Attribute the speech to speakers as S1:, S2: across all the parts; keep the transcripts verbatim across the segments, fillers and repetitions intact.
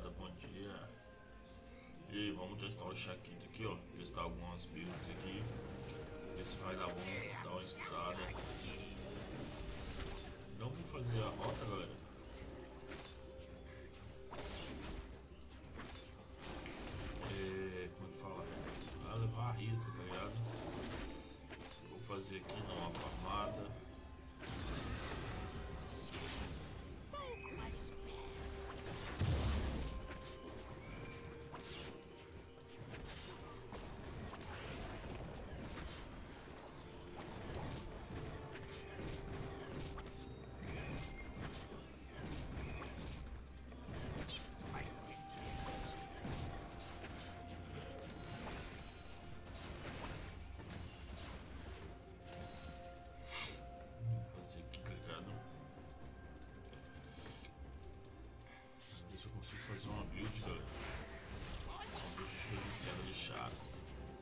S1: bom dia. E aí, vamos testar o Shakito aqui, ó. Testar algumas builds aqui. Ver se vai dar bom, dar uma estudada. Não vou fazer a rota, galera. É, como é que fala? Vai levar a risca, tá ligado? Vou fazer aqui, dar uma farmada. Se eu consigo fazer uma build, galera. Uma build diferenciada de chaco.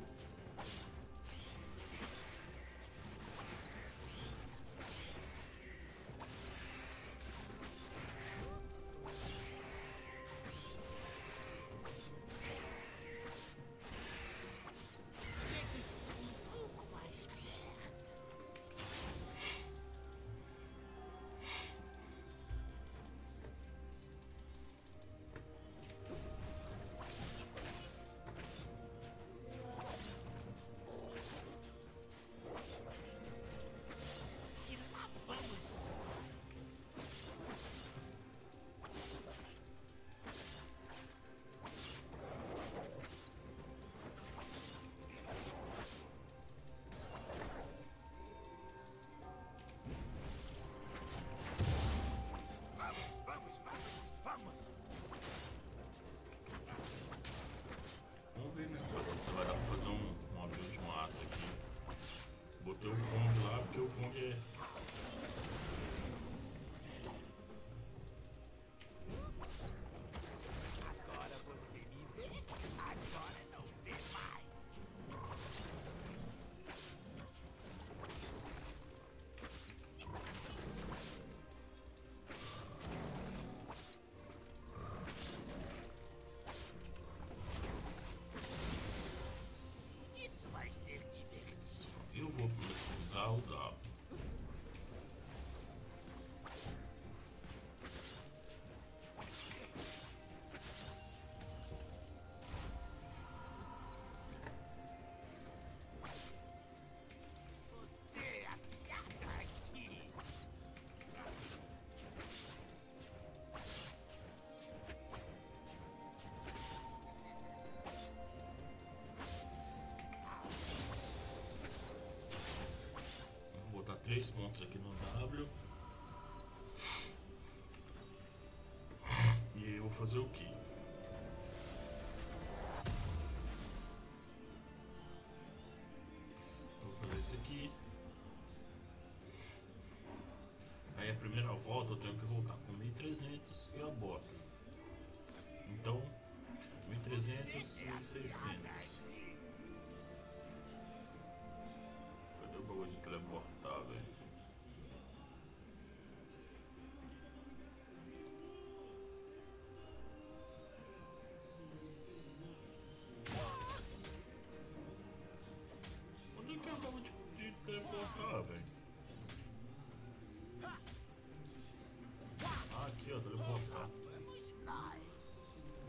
S1: Vamos ver, né, rapaziada, se vai dar pra fazer um, uma build massa aqui. Botei o Kong lá porque o Kong é...
S2: Agora você me vê, agora não vê mais. Isso vai ser divertido.
S1: Eu vou usar o W.
S2: Você agarra aqui.
S1: Vou botar três pontos aqui no W. E aí eu vou fazer o quê? Vou fazer isso aqui. Aí a primeira volta eu tenho que voltar com mil e trezentos e a bota. Então, mil e trezentos e seiscentos. Cadê o bagulho de teleportar, velho? Onde que é o bagulho de, de teleportar, velho? Ah, aqui, ó, teleportar.
S2: Vamos nós.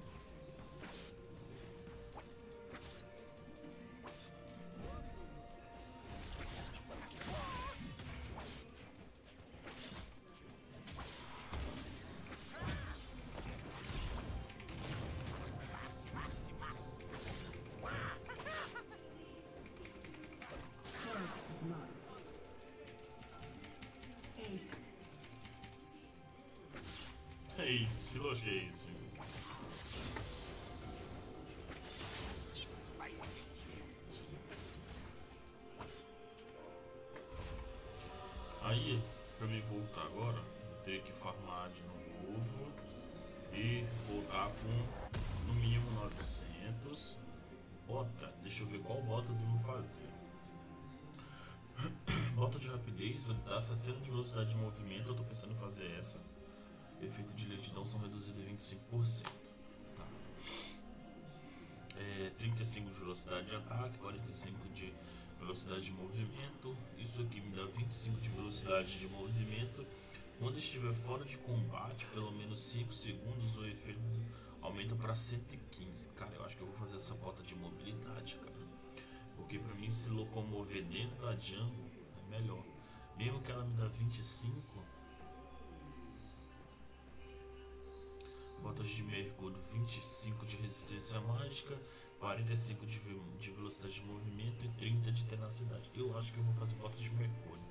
S3: First blood. Haste.
S1: É isso, lógico que é isso.
S2: Isso vai ser divertido.
S1: Aí, pra mim voltar agora, vou ter que farmar de novo e voltar com no mínimo novecentos. Bota, deixa eu ver qual bota eu devo fazer. Bota de rapidez, dá sessenta de velocidade de movimento, eu tô pensando em fazer essa. Efeito de lentidão são reduzidos em vinte e cinco por cento. trinta e cinco de velocidade de ataque, quarenta e cinco de velocidade de movimento. Isso aqui me dá vinte e cinco de velocidade de movimento. Quando estiver fora de combate, pelo menos cinco segundos, o efeito aumenta para cento e quinze. Cara, eu acho que eu vou fazer essa bota de mobilidade, cara. Porque pra mim se locomover dentro da jungle é melhor. Mesmo que ela me dá vinte e cinco. Botas de mergulho, vinte e cinco de resistência mágica, quarenta e cinco de, de velocidade de movimento e trinta de tenacidade. Eu acho que eu vou fazer botas de mergulho.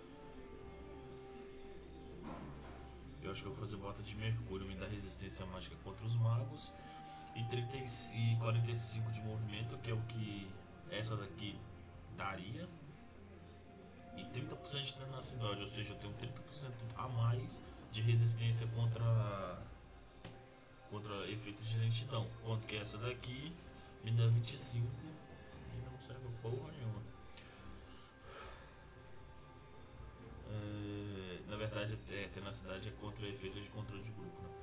S1: Eu acho que eu vou fazer bota de mergulho, me dá resistência mágica contra os magos. E, trinta e quarenta e cinco de movimento, que é o que essa daqui daria. E trinta por cento de tenacidade, ou seja, eu tenho trinta por cento a mais de resistência contra, contra efeitos de lentidão. Quanto que essa daqui me dá vinte e cinco e não serve porra nenhuma. É, na verdade, é, tenacidade é contra efeitos de controle de grupo, né?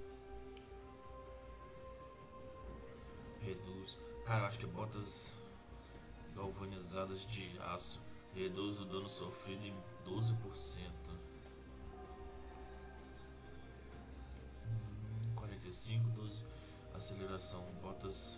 S1: Reduz. Cara, acho que botas galvanizadas de aço reduz o dano sofrido em doze por cento. Hum, quarenta e cinco, doze. Aceleração. Botas.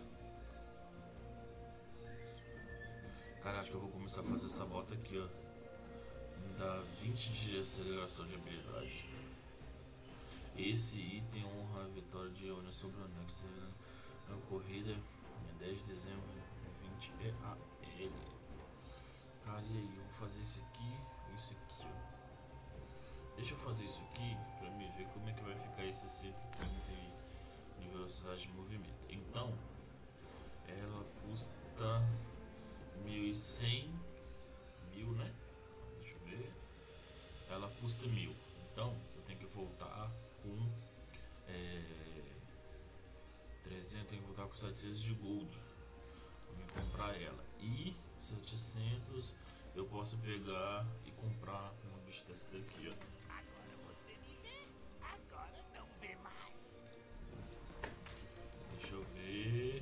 S1: Cara, acho que eu vou começar a fazer essa bota aqui, ó. Dá vinte de aceleração de habilidade. Esse item honra a vitória de Eonia sobre o Nexus na corrida dez de dezembro de vinte é a ele. Cara, e aí, eu vou fazer esse aqui e esse aqui, ó. Deixa eu fazer isso aqui pra me ver como é que vai ficar esse cento e quinze de velocidade de movimento. Então, ela custa mil e cem, mil, né? Deixa eu ver. Ela custa mil. Então, eu tenho que voltar com é, trezentos, tenho que voltar com setecentos de gold pra me comprar ela. E setecentos eu posso pegar e comprar uma bicha dessa daqui, ó.
S2: Agora você me vê, agora não vê mais.
S1: Deixa eu ver.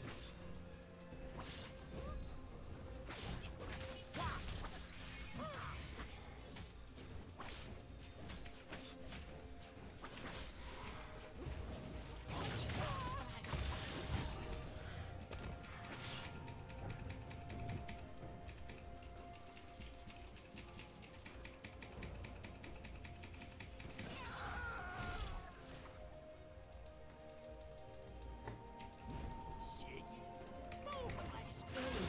S2: Chegue, move mais.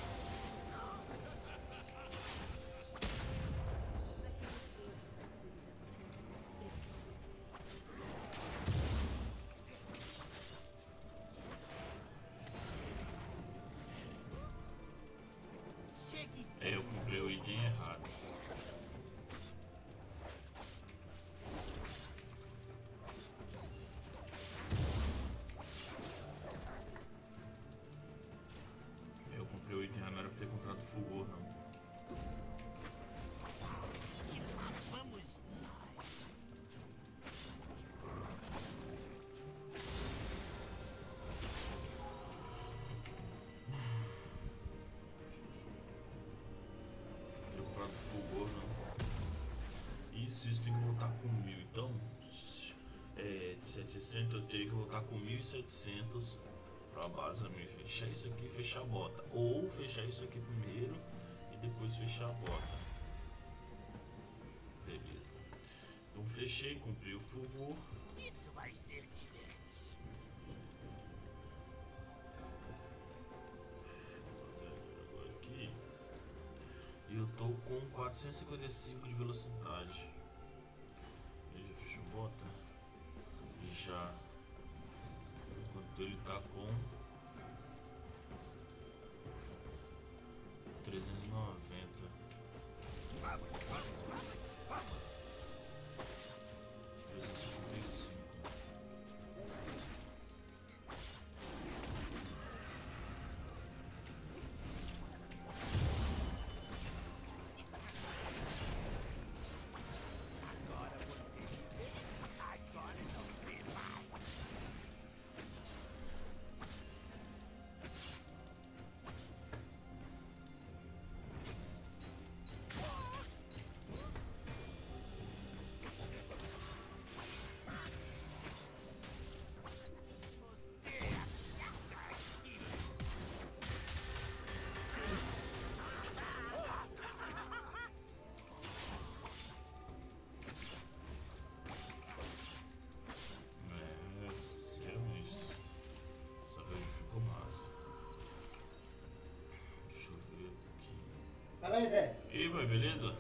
S2: Chegue,
S1: É, eu comprei o item errado. Eu comprei o item errado, não era pra ter comprado fulgor, não.
S2: e lá vamos nós.
S1: Ter comprado fulgor, não. Isso, isso tem que voltar com mil. Então, é, setecentos eu teria que voltar com mil e setecentos pra base me fechar isso aqui e fechar a bota. Ou fechar isso aqui primeiro e depois fechar a bota. Beleza. Então fechei, cumpri o fulgor.
S2: Isso vai ser divertido.
S1: Agora aqui. E eu tô com quatrocentos e cinquenta e cinco de velocidade. Ele já fechou a bota. E já. Enquanto ele tá com trezentos e noventa.
S2: Vamos, vamos, vamos, vamos.
S1: trezentos e cinquenta e cinco.
S2: Agora você me vê, agora não vê mais.
S4: aí, Zé.
S1: E aí, vai, beleza?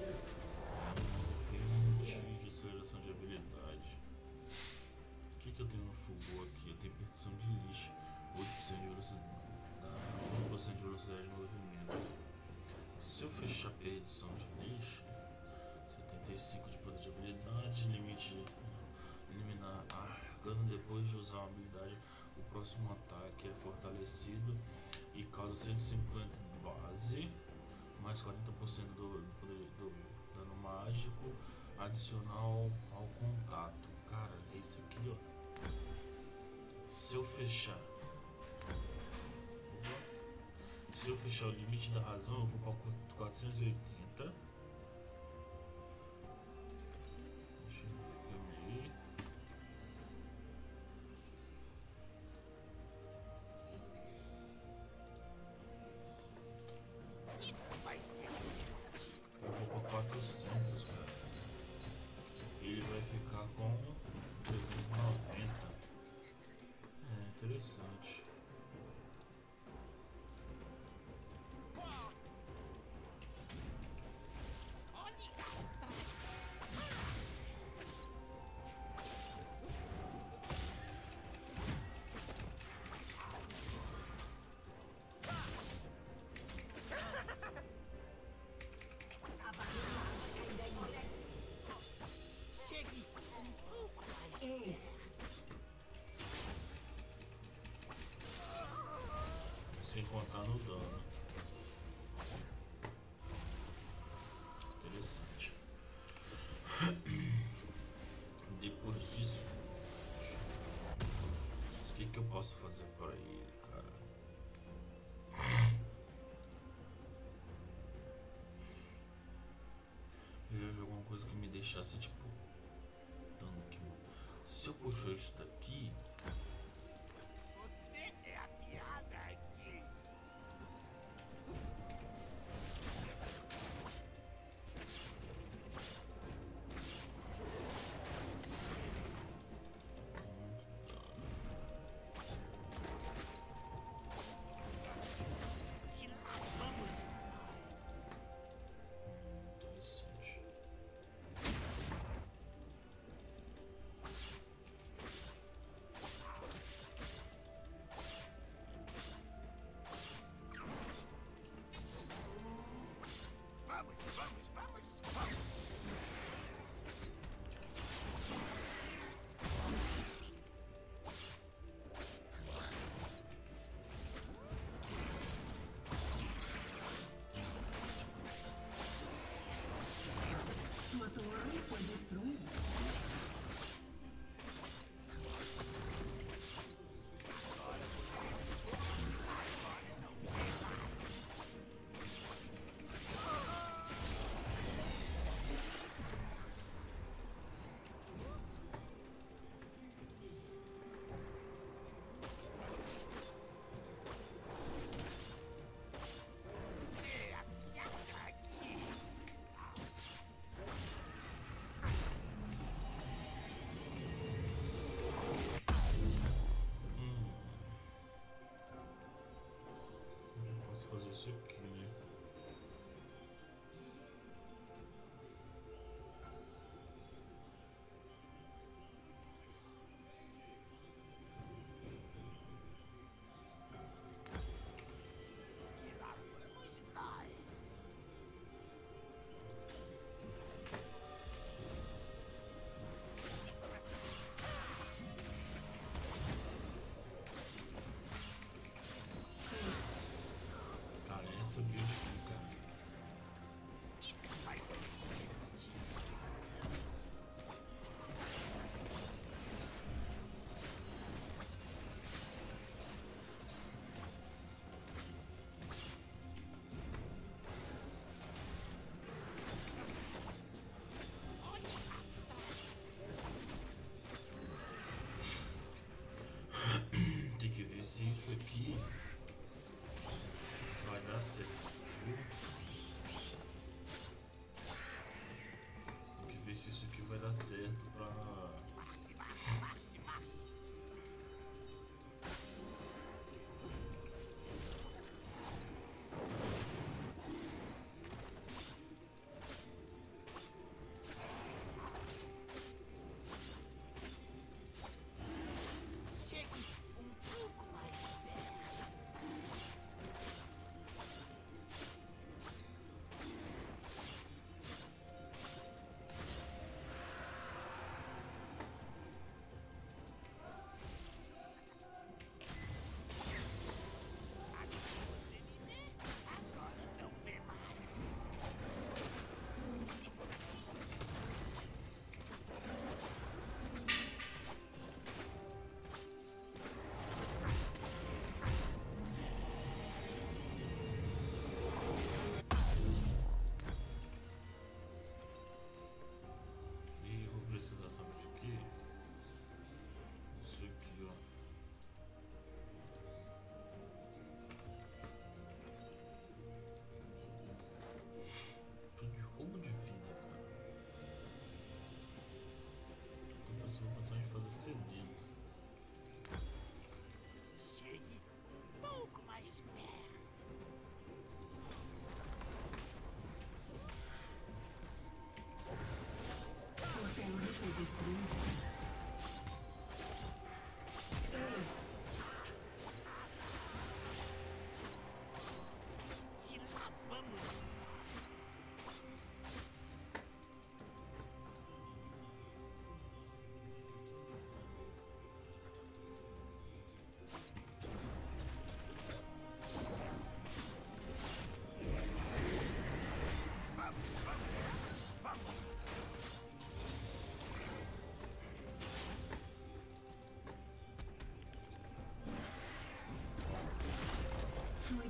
S1: vinte de aceleração de habilidade. O que, que eu tenho no fogo aqui? Eu tenho percussão de lixo, oito por cento de velocidade, um por cento de velocidade de movimento. Se eu fechar a perdição de lixo, setenta e cinco de poder de habilidade, limite de eliminar arcano depois de usar uma habilidade. O próximo ataque é fortalecido e causa cento e cinquenta de base, mais quarenta por cento do, do, do dano mágico, adicional ao contato. Cara, é isso aqui, ó. Se eu fechar, se eu fechar o limite da razão, eu vou para quatrocentos e oitenta. Deixa eu ver. Eu vou para quatrocentos, cara. Ele vai ficar com trezentos e noventa. É interessante.
S3: Ace.
S1: Sem contar no dano. Interessante. Depois disso, o que, que eu posso fazer para ele, cara? Eu ia ver alguma coisa que me deixasse tipo tanque. Se eu puxar isso daqui,
S2: Você é a piada aqui. E lá vamos nós.
S1: interessante.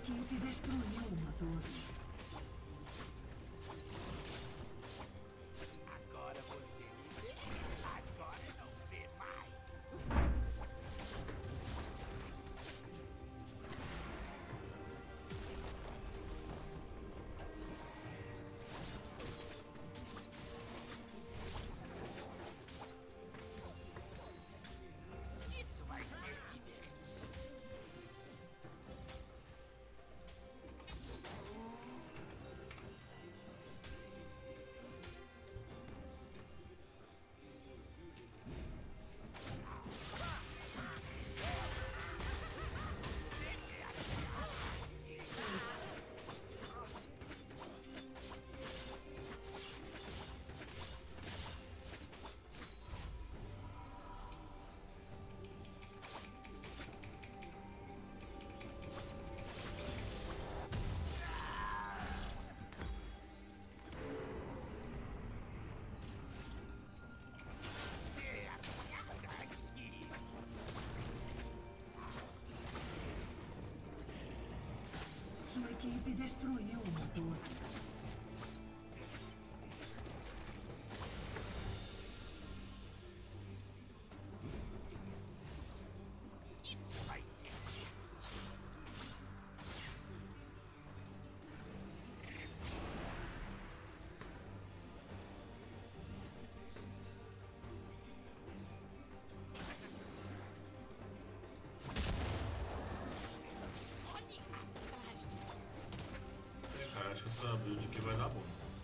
S3: equipe destruiu uma torre.
S2: Agora você me vê. Agora não vê mais. Isso vai ser divertido.
S3: Sua equipe destruiu uma torre.
S2: Isso vai ser divertido. Onde atrás de você?
S1: É, cara, acho que essa build aqui vai dar bom.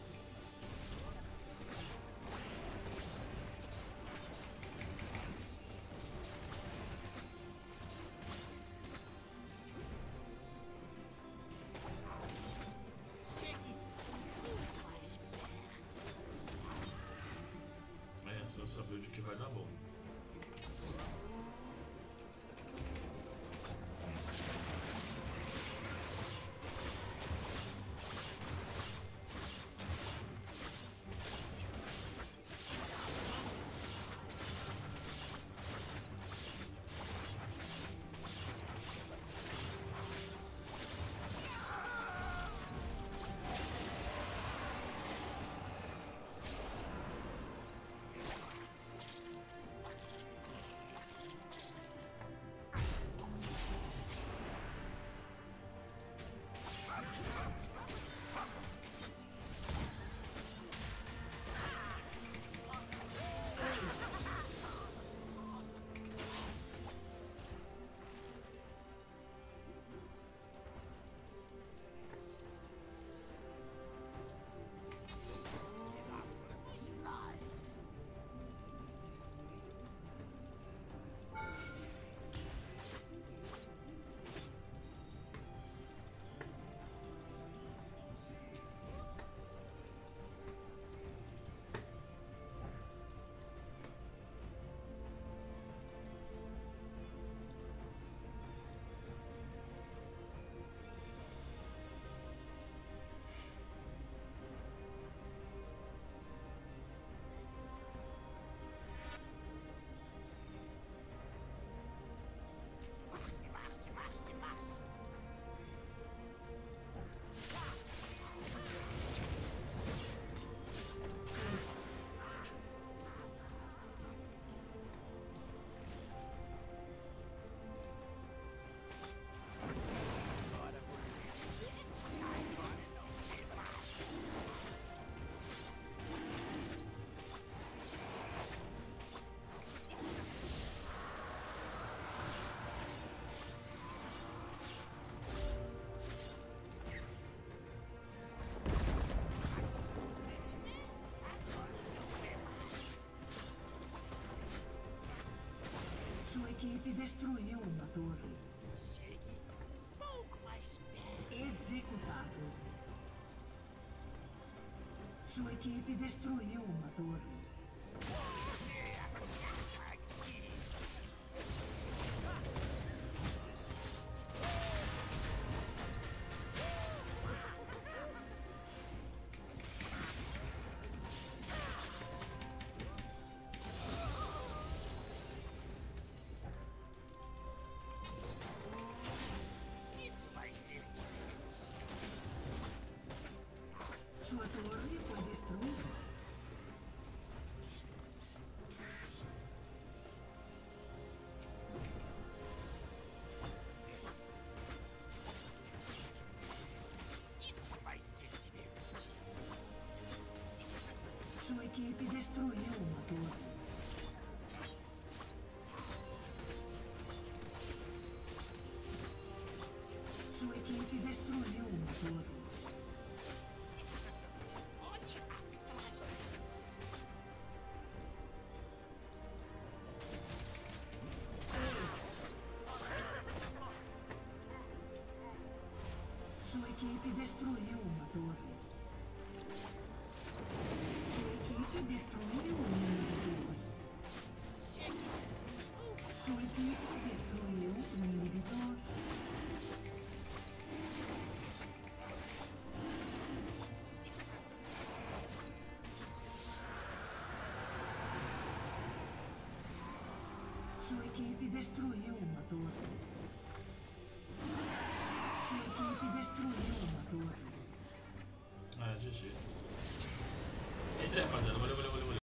S2: Chegue muito mais perto.
S1: É, essa, essa build aqui vai dar bom.
S2: Vamos nós. Marche, marche, marche, marche. Agora você me vê. Agora não vê mais.
S3: Sua equipe destruiu uma torre.
S2: Chegue um pouco mais perto.
S3: Executado. Sua equipe destruiu uma torre.
S2: Aqui. Isso vai ser divertido.
S3: destruiu uma torre. Sua equipe destruiu um inibidor. Sua equipe destruiu um inibidor. Sua equipe destruiu uma torre. Sua equipe destruiu uma torre.
S1: Ah, G G. É isso aí, rapaziada. Valeu, valeu, valeu, valeu.